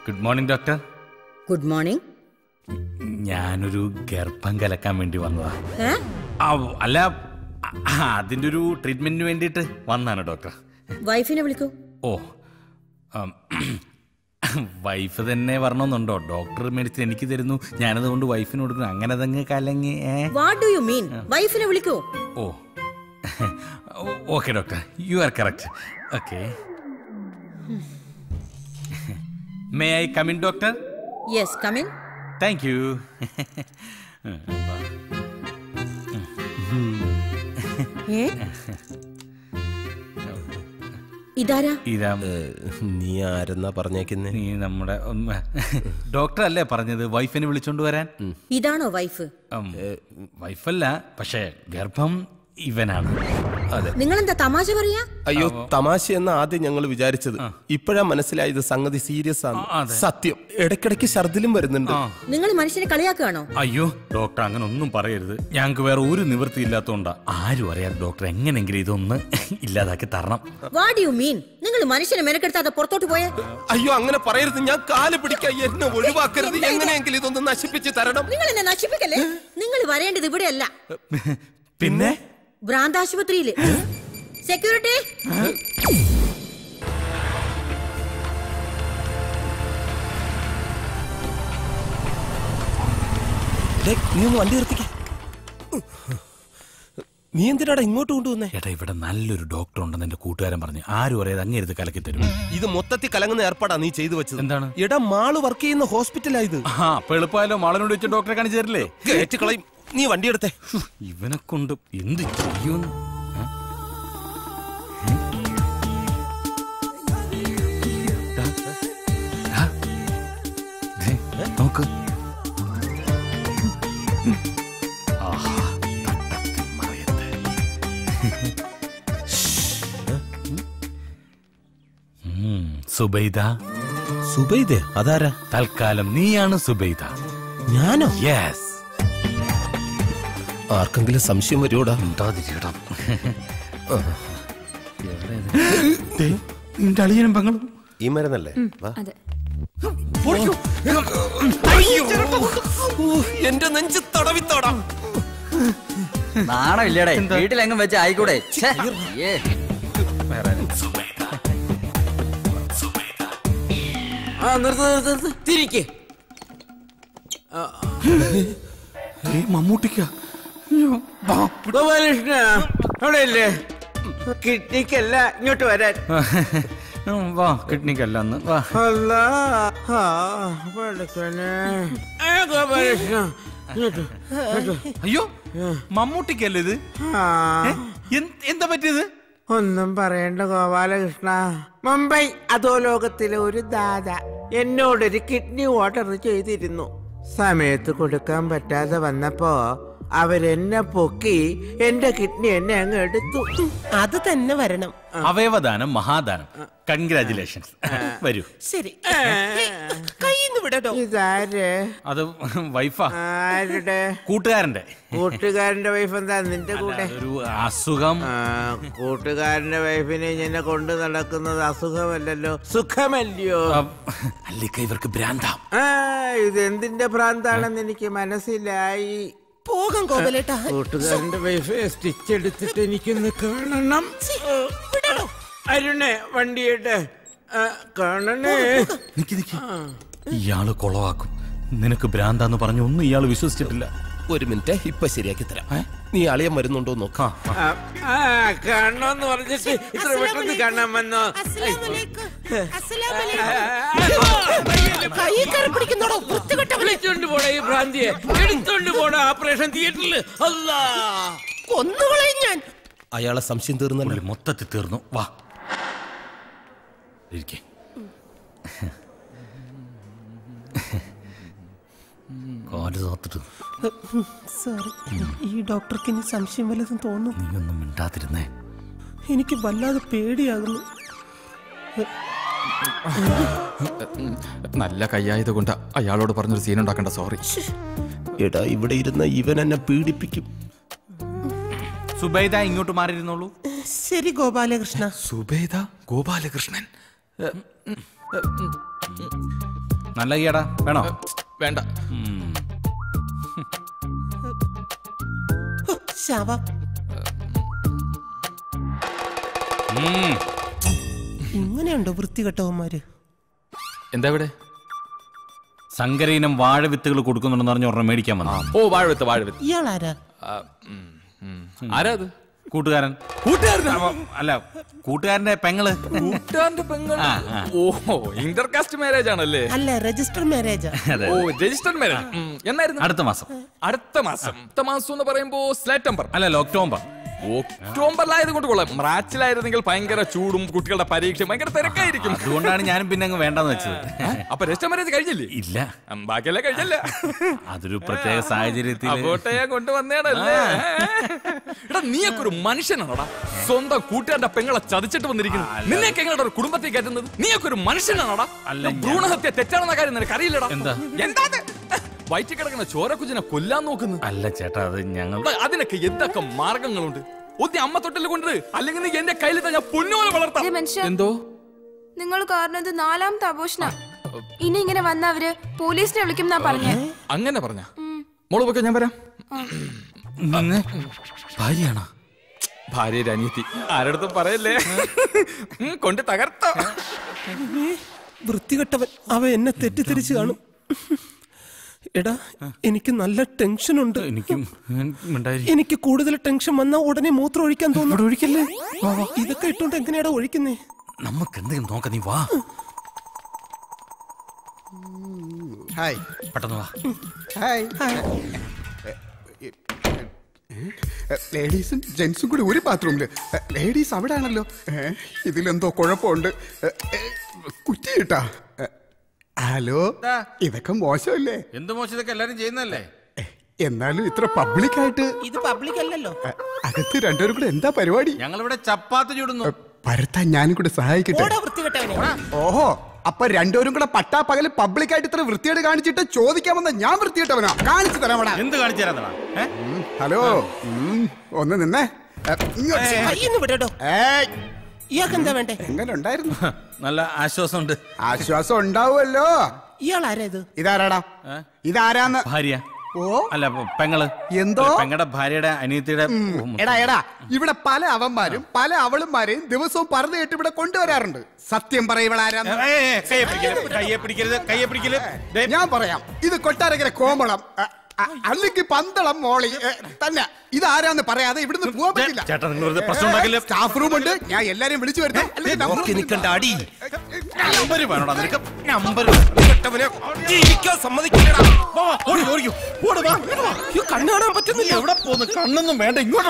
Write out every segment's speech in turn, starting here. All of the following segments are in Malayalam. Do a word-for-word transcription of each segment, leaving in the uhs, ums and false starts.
Good morning doctor. Good morning. ഞാനൊരു ഗർഭം കലക്കാൻ വേണ്ടി വന്നതാ. അല്ല, അതിന്റെ ഒരു ട്രീറ്റ്മെന്റിന് വേണ്ടിട്ട് വന്നാണ് ഡോക്ടർ. വൈഫിനെ വിളിക്കൂ. ഓ, വൈഫ് തന്നെ വരണമെന്നുണ്ടോ? ഡോക്ടർ മെഡിസിൻ എനിക്ക് തരുന്നു, ഞാനതുകൊണ്ട് വൈഫിന് കൊടുക്കുന്നു, അങ്ങനെ തന്നെ കലങ്ങി. What do you mean? വൈഫിനെ വിളിക്കൂ. ഓ, okay doctor, you are correct. Okay, may I come in doctor? Yes, come in. Thank you. ഇതാരാ? ഇതാ. നീ ആരെന്നാ പറഞ്ഞേക്കുന്നേ? നീ നമ്മുടെ ഡോക്ടർ അല്ലേ പറഞ്ഞത് വൈഫിനെ വിളിച്ചോണ്ട് വരാൻ? ഇതാണോ വൈഫ്? വൈഫല്ല, പക്ഷേ ഗർഭം ഇവനാണ്. അതെ. നിങ്ങളെന്താ തമാശ പറയാ? അയ്യോ, തമാശ എന്ന ആദ്യം ഞങ്ങൾ വിചാരിച്ചത്. ഇപ്പോഴാ മനസ്സിലായത് സംഗതി സീരിയസ് ആണ്. സത്യം, ഇടയ്ക്കിടയ്ക്ക് ഛർദിലും വരുന്നുണ്ട്. നിങ്ങൾ മനുഷ്യനെ കളിയാക്കുകയാണോ? അയ്യോ ഡോക്ടർ, അങ്ങനെ ഒന്നും പറയരുത്. ഞങ്ങൾക്ക് വേറെ ഒരു നിവൃത്തി ഇല്ലാത്തോണ്ടാ. ആരും അറിയാതെ ഡോക്ടർ എങ്ങനെങ്കിലും ഇതൊന്ന് ഇല്ലാതാക്കി തരണം. What you mean? നിങ്ങൾ മനുഷ്യനെ മെനക്കെടുത്താതെ പുറത്തോട്ട് പോയേ? അയ്യോ, അങ്ങനെ പറയരുത്. ഞാൻ കാല് പിടിക്കാൻ, എന്നെ ഒഴിവാക്കരുത്. എങ്ങനെയെങ്കിലും ഇതൊന്ന് നശിപ്പിച്ച് തരണം. നിങ്ങൾ എന്നെ നശിപ്പിക്കല്ലേ? നിങ്ങൾ വരേണ്ടത് ഇവിടെയല്ല. പിന്നെ ഭ്രാന്താശുപത്രിയില്. സെക്യൂരിറ്റി, നീ ഒന്ന് വണ്ടി നിർത്തിക്ക. നീ എന്തിനാടാ ഇങ്ങോട്ട് കൊണ്ടുവന്നേ? ഏട്ടാ, ഇവിടെ നല്ലൊരു ഡോക്ടർ ഉണ്ടെന്ന് എന്റെ കൂട്ടുകാരൻ പറഞ്ഞു. ആരും അറിയാതെ അങ്ങേരുത് കലക്കി തരും. ഇത് മൊത്തത്തിൽ കലങ്ങുന്ന ഏർപ്പാടാ നീ ചെയ്തു വെച്ചത്. എന്താണ്? എടാ, മാള് വർക്ക് ചെയ്യുന്ന ഹോസ്പിറ്റലായത്. ആ, അപ്പൊ എളുപ്പമായാലോ, മാളിനോട് വെച്ച് ഡോക്ടറെ കാണിച്ചു തരില്ലേ? കളയും. നീ വണ്ടി എടുത്തേ. ഇവനെ കൊണ്ട് എന്ത് ചെയ്യുന്നു? നോക്ക്. സുബൈദ. സുബൈദ? അതാരാ? തൽക്കാലം നീയാണ് സുബൈദ. ഞാനോ? യെസ്. ആർക്കെങ്കിലും സംശയം വരുമോടാ? ഉണ്ടാതിരിക്കണം. നിന്റെ അളിയനും പെങ്ങളും ഈ മരുന്നല്ലേ? എന്റെ നെഞ്ച് തടവിത്തോടാം. നാണമില്ലേടെ? വീട്ടിലെങ്ങും വെച്ച് ആയിക്കൂടെ? തിരിക്ക്. മമ്മൂട്ടിക്ക. ഗോപാലകൃഷ്ണ അവിടെ ഇല്ലേ? കിഡ്നിക്കല്ല, ഇങ്ങോട്ട് വരാൻ. വാ, കിഡ്നിക്കല്ല. വാ. ഗോപാലകൃഷ്ണ, അയ്യോ, മമ്മൂട്ടിക്കല്ലേ ഇത്? എന്താ പറ്റിയത്? ഒന്നും പറയണ്ട ഗോപാലകൃഷ്ണ. മുംബൈ അധോലോകത്തിലെ ഒരു ദാദ എന്നോടൊരു കിഡ്നി ഓർഡർ ചെയ്തിരുന്നു. സമയത്ത് കൊടുക്കാൻ പറ്റാതെ വന്നപ്പോ അവരെന്നെ പൊക്കി എന്റെ കിഡ്നി എന്നെ അങ്ങ് എടുത്തു. അത് തന്നെ വരണം. അവയവദാനം മഹാദാനം. കൺഗ്രാറ്റുലേഷൻസ്. വരൂ. ശരി, കയ്യിന്ന് വിടട്ടോ. ഇതാര്? അത് വൈഫാ. ആരുടെ? കൂട്ടുകാരന്റെ. കൂട്ടുകാരന്റെ വൈഫ് എന്താ നിന്റെ കൂടെ? ഒരു അസുഖം. കൂട്ടുകാരന്റെ വൈഫിനെ ഇങ്ങനെ കൊണ്ട് നടക്കുന്നത് അസുഖമല്ലല്ലോ, സുഖമല്ലയോ? അല്ലിക്ക, ഇവർക്ക് ഭ്രാന്താ. ആ, ഇത് എന്തിന്റെ ഭ്രാന്താണെന്ന് എനിക്ക് മനസ്സിലായി. പോകാം ഗോപാലേട്ടാ. കൂട്ടുകാരന്റെ വൈഫ് സ്റ്റിച്ച് എടുത്തിട്ട് എനിക്കൊന്ന് കാണണം. അരുണേ, വണ്ടിയിട്ട് കാണണേ. ഇയാള് കൊളവാക്കും. നിനക്ക് ഭ്രാന്താന്ന് പറഞ്ഞു ഒന്നും ഇയാള് വിശ്വസിച്ചിട്ടില്ല. ഒരു മിനിറ്റ്, ഇപ്പൊ ശരിയാക്കി തരാം. നീ അളിയൻ വരുന്നുണ്ടോ നോക്കാം. കാണണോന്ന് പറഞ്ഞിട്ട് ഇത്ര പെട്ടെന്ന് കാണാൻ വന്നോ? വിളിച്ചോണ്ട് പോടാ ഈ ഭ്രാന്തിയെ, എടുത്തോണ്ട് പോടാ ഓപ്പറേഷൻ തിയേറ്ററിൽ. അല്ലാ, കൊന്നുകളയും ഞാൻ. അയാളെ സംശയം തീർന്നല്ലോ. മൊത്തത്തിൽ തീർന്നു. വാ, ഇരിക്കേ. കാല് തോത്തിട്ട്. സോറി, ഈ ഡോക്ടർക്ക് ഇനി സംശയം വല്ലതും തോന്നും. നീ ഒന്നും മിണ്ടാതിരുന്നേ. എനിക്ക് വല്ലാതെ പേടിയാകുന്നു. നല്ല കയ്യായത് കൊണ്ട് അയാളോട് പറഞ്ഞൊരു സീൻ ഉണ്ടാക്കണ്ട. സോറി. എടാ, ഇവിടെ ഇരുന്ന ഇവൻ എന്നെ പീഡിപ്പിക്കും. സുബൈദ, ഇങ്ങോട്ട് മാറിയിരുന്നോളൂ. ശരി ഗോപാലകൃഷ്ണ. സുബൈദ? ഗോപാലകൃഷ്ണൻ? നല്ല കൈയാടാ, വേണോ? വേണ്ട. ശവം ഇങ്ങനെയുണ്ടോ വൃത്തികെട്ടവന്മാര്? എന്താ ഇവിടെ? സങ്കരയിനം വാഴവിത്തുകൾ കൊടുക്കുന്നുണ്ടെന്ന് പറഞ്ഞ ഒരെണ്ണം മേടിക്കാൻ വന്ന. ഓ, വാഴവിത്ത് വാഴവിത്ത്. ഇയാളാരാ? ആരാ അത്? കൂട്ടുകാരൻ. കൂട്ടുകാരൻ അല്ല, കൂട്ടുകാരന്റെ പെങ്ങള്. കൂട്ടുകാരന്റെ പെങ്ങൾ. ഓഹോ, ഇന്റർകാസ്റ്റ് മാരേജ് ആണല്ലേ? അല്ല, രജിസ്റ്റർ മാരേജ്. ഓ, രജിസ്റ്റർ മാരേജ്. എന്നായിരുന്നു? അടുത്ത മാസം. അടുത്ത മാസം. അടുത്ത മാസം എന്ന് പറയുമ്പോ സെപ്റ്റംബർ അല്ലല്ലോ, ഒക്ടോബർ. ഒക്ടോബറിലായത് കൊണ്ട് കൊള്ളാം. മാർച്ചിലായിരുന്നെങ്കിൽ ഭയങ്കര ചൂടും കുട്ടികളുടെ പരീക്ഷ ഭയങ്കര തിരക്കായിരിക്കും. അതുകൊണ്ടാണ് ഞാനും പിന്നെ അങ്ങ് വേണ്ടെന്ന് വെച്ചത്. അപ്പൊ രജിസ്റ്റർ മാരേജ് കഴിഞ്ഞില്ലേ? ഇല്ല, ബാക്കിയല്ലേ കഴിഞ്ഞല്ല. അതൊരു പ്രത്യേക സാഹചര്യത്തിൽ കോട്ടയെ കൊണ്ടുവന്നേണല്ലേ. എടാ, നീയൊക്കെ ഒരു മനുഷ്യനാണോടാ? സ്വന്തം കൂട്ടുകാരുടെ പെങ്ങളെ ചതിച്ചിട്ട് വന്നിരിക്കുന്നത്. നിന്നെയൊക്കെ എങ്ങനെ ഒരു കുടുംബത്തിൽ കയറ്റുന്നത്? നീയൊക്കെ ഒരു മനുഷ്യനാണോടാ? അല്ല, ഭ്രൂണഹത്യ തെറ്റാണെന്ന കാര്യം നിനക്ക് അറിയില്ലടാ. എന്താ എന്താ വയറ്റിൽ കിടക്കുന്ന ചോരക്കുജിനെ കൊല്ലാൻ നോക്കുന്നു? അല്ല ചേട്ടാ, അത് ഞങ്ങൾ അതിനൊക്കെ എന്തൊക്കെ മാർഗങ്ങളുണ്ട്. ഒത്തി അമ്മ തൊട്ടിൽ കൊണ്ട്, അല്ലെങ്കിൽ നീ എന്റെ കയ്യിൽ ഞാൻ പൊന്നുപോലെ വളർത്താം. എന്തോ നിങ്ങൾ കാരണം ഇത് നാലാമത്തെ ആഘോഷണ. ഇനി ഇങ്ങനെ വന്ന അവര് പോലീസിനെ വിളിക്കും എന്നാ പറഞ്ഞേ. അങ്ങനെ പറഞ്ഞ മോള് പോക്കെ, ഞാൻ വരാം. ഭാര്യയാണോ? ഭാര്യയുടെ അനിയത്തി. ആരടുത്തും പറയല്ലേ. കൊണ്ട് തകർത്തോ. വൃത്തികെട്ടവൻ. അവ എന്നെ തെറ്റിദ്ധരിച്ചു കാണും. എടാ, എനിക്ക് നല്ല ടെൻഷൻ ഉണ്ട്. എനിക്കും എനിക്ക് കൂടുതൽ ടെൻഷൻ വന്നാ ഉടനെ മൂത്രം ഒഴിക്കാൻ തോന്നുന്നു. ഒഴിക്കല്ലേ? ഇതൊക്കെ ഇട്ടോണ്ട് എങ്ങനെയാടാ ഒഴിക്കുന്നേ? നമുക്ക് എന്തെങ്കിലും നോക്കാം, നീ വാ. ഹായ്, പെട്ടെന്ന് വാ. ഹായ്. ലേഡീസും ജെന്റ്സും കൂടി ഒരു ബാത്റൂമില്. ലേഡീസ് അവിടെ ആണല്ലോ. ഇതിലെന്തോ കുഴപ്പമുണ്ട്. കുറ്റി കിട്ടാ. ഹലോ, ഇതൊക്കെ മോശമല്ലേ? എന്ത് മോശം? ഇതൊക്കെ എല്ലാരും ചെയ്യുന്നല്ലേ? എന്നാലും ഇത്ര പബ്ലിക് ആയിട്ട്. ഇത് പബ്ലിക് അല്ലല്ലോ. അകത്ത് രണ്ടുപേരും കൂടെ എന്താ പരിപാടി? ഞങ്ങൾ ഇവിടെ ചപ്പാത്തി ചുടുന്നു. പരത്താൻ ഞാനും കൂടെ സഹായിക്കട്ടെ. ഓഹോ, അപ്പൊ രണ്ടുപേരും കൂടെ പട്ടാ പകല് പബ്ലിക് ആയിട്ട് ഇത്ര വൃത്തിയോട് കാണിച്ചിട്ട് ചോദിക്കാമെന്ന ഞാൻ വൃത്തിയിട്ടവനാ? കാണിച്ചു തരാം. എന്ത് കാണിച്ചു തരാ? ഹലോ, ഒന്ന് നിന്നേ. ഇയാൾക്കെന്താ വേണ്ടേ? എങ്ങനെ ഉണ്ടായിരുന്നു? നല്ല ആശ്വാസമുണ്ട്. ആശ്വാസം ഉണ്ടാവുമല്ലോ. ഇയാളാരാ ഇത്? ഇതാരാടാ? ഇതാരാന്ന്? ഭാര്യ. ഓ, അല്ല, പെങ്ങള്. എന്തോ പെങ്ങളുടെ ഭാര്യയുടെ അനിയത്തിയുടെ. എടാ എടാ, ഇവിടെ പല അവന്മാരും പല അവളുമാരെയും ദിവസവും പറഞ്ഞു കേട്ട് ഇവിടെ കൊണ്ടുവരാറുണ്ട്. സത്യം പറയവളാരാന്ന്? കയ്യെ പിടിക്കരുത്, കയ്യെ പിടിക്കരുത്. ഞാൻ പറയാം. ഇത് കൊട്ടാരക്കര കോമളം, അല്ലെങ്കിൽ പന്തളം മോളി തന്നെ. ഇതാരാന്ന് പറയാതെ ഇവിടുന്ന് പോകാൻ പറ്റില്ല. ചേട്ടാ, നിങ്ങൾ പ്രശ്നം ഉണ്ടാക്കില്ല. സ്റ്റാഫ് റൂം ഉണ്ട്, ഞാൻ എല്ലാരെയും വിളിച്ചു വരുത്തേ. കണ്ണാൻ പറ്റുന്നില്ല. എവിടെ പോന്ന്? കണ്ണൊന്നും വേണ്ട, ഇങ്ങോട്ട്.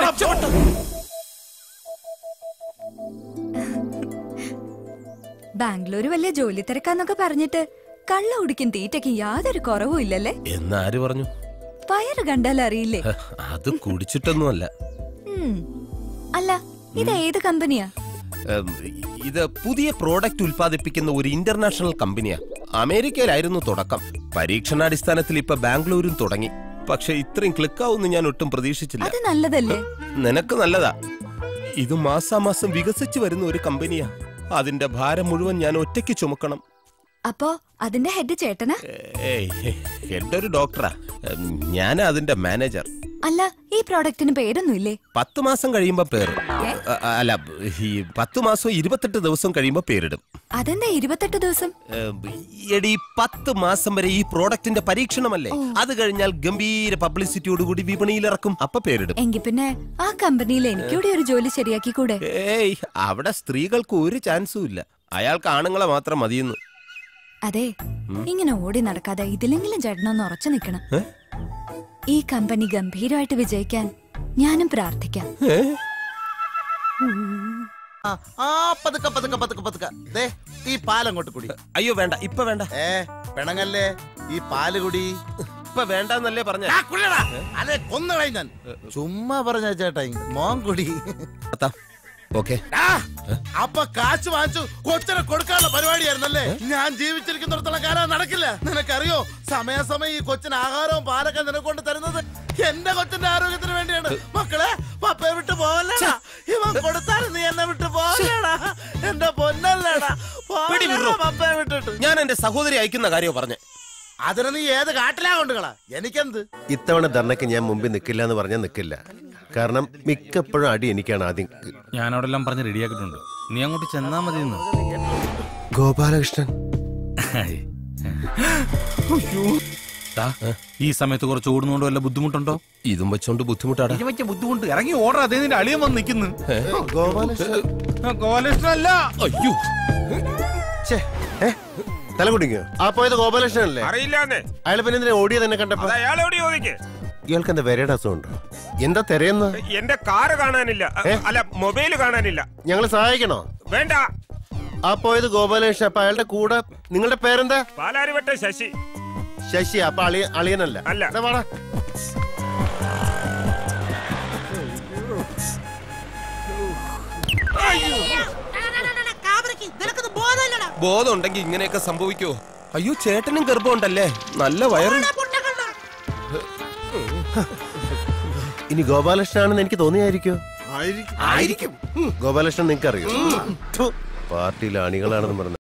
ബാംഗ്ലൂര് വലിയ ജോലി തിരക്കാന്നൊക്കെ പറഞ്ഞിട്ട് കള്ള കുടിക്കും തീറ്റയ്ക്ക് യാതൊരു കുറവും ഇല്ലല്ലേ? എന്നാര് പറഞ്ഞു? വയറ് കണ്ടാൽ അറിയില്ലേ? അത് കുടിച്ചിട്ടൊന്നുമല്ല. അല്ല, ഇത് ഏത് കമ്പനിയാ? ഇത് പുതിയ പ്രോഡക്റ്റ് ഉൽപ്പാദിപ്പിക്കുന്ന ഒരു ഇന്റർനാഷണൽ കമ്പനിയാ. അമേരിക്കയിലായിരുന്നു തുടക്കം. പരീക്ഷണാടിസ്ഥാനത്തിൽ ഇപ്പൊ ബാംഗ്ലൂരും തുടങ്ങി. പക്ഷെ ഇത്രയും ക്ലിക്കാവുന്ന് ഞാൻ ഒട്ടും പ്രതീക്ഷിച്ചില്ല. അത് നല്ലതല്ലേ? നിനക്ക് നല്ലതാ. ഇത് മാസാമാസം വികസിച്ചു വരുന്ന ഒരു കമ്പനിയാ. അതിന്റെ ഭാരം മുഴുവൻ ഞാൻ ഒറ്റയ്ക്ക് ചുമക്കണം. അപ്പോ അതിന്റെ ഹെഡ് ചേട്ടനാ? ഹെഡ് ഒരു ഡോക്ടറാ. ഞാൻ അതിന്റെ മാനേജർ. അല്ല, ഈ പ്രോഡക്റ്റിന് പേരൊന്നുമില്ലേ? പത്ത് മാസം കഴിയുമ്പോ പേര്. അല്ല, ഈ പത്ത് മാസം ഇരുപത്തെട്ട് ദിവസം കഴിയുമ്പോ പേരിടും. അതെന്താ ഇരുപത്തെട്ട് ദിവസം? എടി, പത്ത് മാസം വരെ ഈ പ്രോഡക്റ്റിന്റെ പരീക്ഷണമല്ലേ. അത് കഴിഞ്ഞാൽ ഗംഭീര പബ്ലിസിറ്റിയോടുകൂടി വിപണിയിൽ ഇറക്കും. അപ്പൊ പേരിടും. എങ്കിൽ പിന്നെ ആ കമ്പനിയിൽ എനിക്കൂടെ ഒരു ജോലി ശരിയാക്കി കൂടെ? ഏയ്, അവിടെ സ്ത്രീകൾക്ക് ഒരു ചാൻസും ഇല്ല. അയാൾക്ക് ആണുങ്ങളെ മാത്രം മതിയെന്ന്. അതെ, ഇങ്ങനെ ഓടി നടക്കാതെ ഇതിലെങ്കിലും ചേട്ടനൊന്ന് ഉറച്ചു നിൽക്കണം. ഈ കമ്പനി ഗംഭീരമായിട്ട് വിജയിക്കാൻ ഞാനും പ്രാർത്ഥിക്കാം. ഈ പാലങ്ങോട്ട് കുടി. അയ്യോ വേണ്ട, ഇപ്പൊ വേണ്ട. ഏ പെണങ്ങല്ലേ, ഈ പാല് കുടി. ഇപ്പൊ വേണ്ടെന്നല്ലേ പറഞ്ഞ? അതെ, കൊന്നുകളയും ഞാൻ. ചുമ്മാ പറഞ്ഞ ചേട്ടാ, മോൻ കുടി. ഓക്കെ. അപ്പൊ കാശ് വാങ്ങിച്ചു കൊച്ചിനെ കൊടുക്കാനുള്ള പരിപാടിയായിരുന്നല്ലേ? ഞാൻ ജീവിച്ചിരിക്കുന്നിടത്തോളം കാലം നടക്കില്ല. നിനക്കറിയോ, സമയാസമയം ഈ കൊച്ചിന് ആഹാരവും പാലൊക്കെ നിനക്കൊണ്ട് തരുന്നത് എന്റെ കൊച്ചിന്റെ ആരോഗ്യത്തിന് വേണ്ടിയാണ്. മക്കളെ, പപ്പയെ വിട്ട് പോവല്ലേടാ. ഇവൻ കൊടുത്താലും നീ എന്നെ വിട്ട് പോവല്ലേടാ. എന്റെ പൊന്നല്ലേടാ. ഞാൻ എന്റെ സഹോദരി അയക്കുന്ന കാര്യമോ പറഞ്ഞേ. അതിന് നീ ഏത് കാട്ടിലാ കൊണ്ടുകളാ? എനിക്കെന്ത്? ഇത്തവണ ധർണയ്ക്ക് ഞാൻ മുമ്പിൽ നിൽക്കില്ല എന്ന് പറഞ്ഞാൽ നിൽക്കില്ല. കാരണം മിക്കപ്പോഴും അടി എനിക്കാണ് ആദ്യം. ഞാൻ അവിടെ എല്ലാം പറഞ്ഞ് റെഡിയാക്കിയിട്ടുണ്ട്. നീ അങ്ങോട്ട് ചെന്നാ മതി. ഗോപാലകൃഷ്ണൻ ഈ സമയത്ത് കുറച്ച് ഓടുന്നോണ്ട് വല്ല ബുദ്ധിമുട്ടുണ്ടോ? ഇതും വെച്ചോണ്ട് ബുദ്ധിമുട്ടാണ്. ബുദ്ധിമുട്ട് ഇറങ്ങി ഓർഡർ. അതേ നിന്റെ അളിയൻ വന്ന് നിൽക്കുന്നു. ഗോപാലകൃഷ്ണൻ അയ്യോ തല കുടിക്കോ? ആ പോയത് ഗോപാലകൃഷ്ണൻ അല്ലേ? അറിയില്ലാന്നേ. അയാൾ പിന്നെ എന്തിനാ ഓടിയത് എന്നെ കണ്ടപ്പോ? ഇയാൾക്ക് എന്താ വരയുടെ അസുഖമുണ്ടോ? എന്താ തിരയുന്ന? എന്റെ കാറ് കാണാനില്ല, അല്ല മൊബൈല് കാണാനില്ല. ഞങ്ങള് സഹായിക്കണോ? വേണ്ട. ആ പോയത് ഗോപാലകൃഷ്ണൻ. അപ്പൊ അയാളുടെ കൂടെ നിങ്ങളുടെ പേരെന്താ? പാലാരിവട്ട ശശി. ശശി. അപ്പൊ അളിയ അളിയനല്ല? അല്ല. വാടാ. ബോധം ഉണ്ടെങ്കിൽ ഇങ്ങനെയൊക്കെ സംഭവിക്കോ? അയ്യോ ചേട്ടനും ഗർഭമുണ്ടല്ലേ? നല്ല വയറ്. ഇനി ഗോപാലകൃഷ്ണനാണെന്ന് എനിക്ക് തോന്നിയായിരിക്കോ? ആയിരിക്കും. ഗോപാലകൃഷ്ണൻ നിങ്ങൾക്ക് അറിയോ? പാർട്ടിയിലെ അണികളാണെന്ന് പറഞ്ഞു.